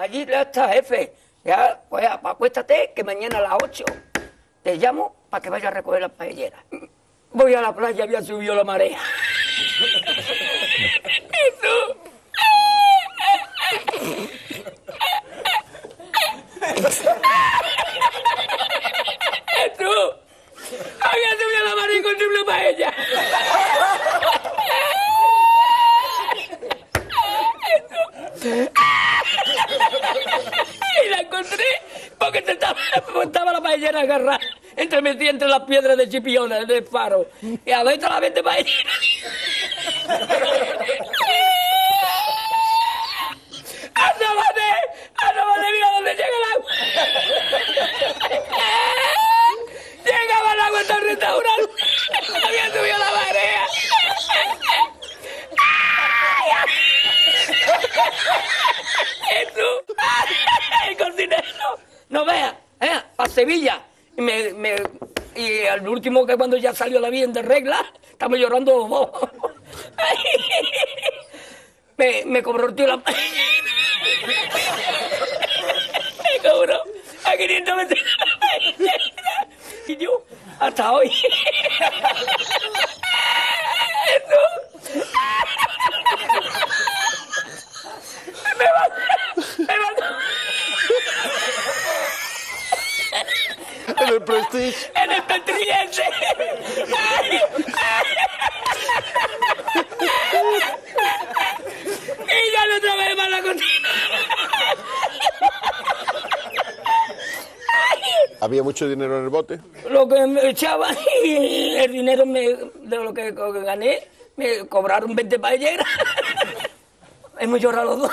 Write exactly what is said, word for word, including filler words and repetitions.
allí ya está, jefe. Ya, pues acuéstate, que mañana a las ocho te llamo para que vayas a recoger las paelleras. Voy a la playa, había subido la marea. Jesús. Jesús. Había subido la marea y encontré una paella. Y la encontré porque te estaba, estaba la paellera agarrada entremetida entre las piedras de Chipiona del faro y a veces la vende paellera. ¡Asómate! ¡Asómate! ¡Mira dónde llega el agua! Llegaba el agua hasta el restaurante. Había subido la marea. Jesús, el cocinero, no vea, eh, a Sevilla. Y, me, me, y al último, que cuando ya salió la bien de regla, estamos llorando los dos. me, me cobró el tío la... me cobró a quinientos veces. Y yo, hasta hoy. Jesús. Me va, me va. En el Prestige. En el Petriense. Y ya no otra vez más la cocina. ¿Había mucho dinero en el bote? Lo que me echaba y el dinero me, de lo que gané, me cobraron veinte paelleras. Hemos llorado los dos.